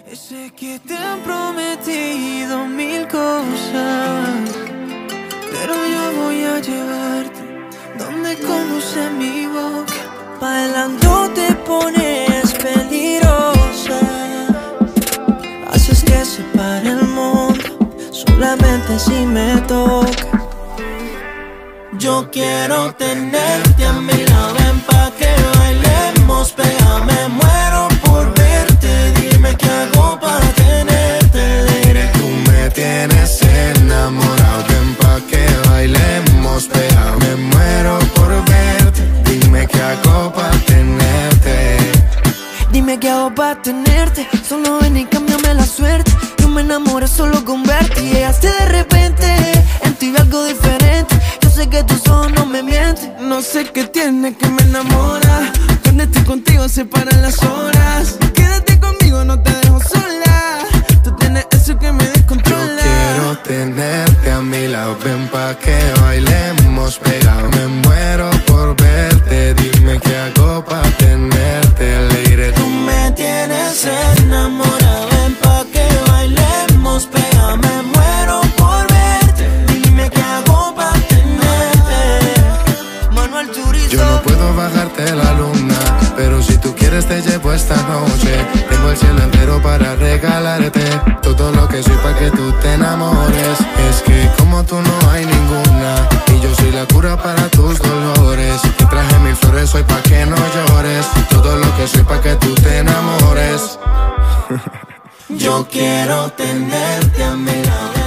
Sé que te han prometido mil cosas, pero yo voy a llevarte donde conduce mi boca. Bailando te pones peligrosa, haces que se pare el mundo solamente si me toca. Yo quiero tenerte a mi lado, ven pa' que bailemos, pégame, muero por verte. Dime qué hago para tenerte, diré. Tú me tienes enamorado, ven pa' que bailemos, pégame, muero por verte. Dime qué hago para tenerte. Dime qué hago para tenerte, solo ven y cámbiame la suerte. Yo me enamoré solo con verte y llegaste de repente. En ti vi algo diferente, yo sé que tus ojos no me mienten. No sé qué tiene que me enamora, cuando estoy contigo se paran las horas. Quédate conmigo, no te dejo sola, tú tienes eso que me descontrola. Yo quiero tenerte a mi lado, ven pa' que bailemos, pegado. Me muero por verte, dime qué hago pa' tenerte, lady. Tú me tienes enamorado, ven pa' que bailemos, pégame, muero por verte. Dime qué hago pa' tenerte. Manuel Turizo. Yo no puedo bajarte la luna, pero si tú quieres te llevo esta noche. Tengo el cielo entero para regalarte todo lo que soy pa' que tú te enamores. Es que como tú no hay ninguna, y yo soy la cura para tus dolores. Te traje mil flores hoy pa' que no llores, todo lo que soy pa' que tú te enamores. Yo quiero tenerte a mi lado.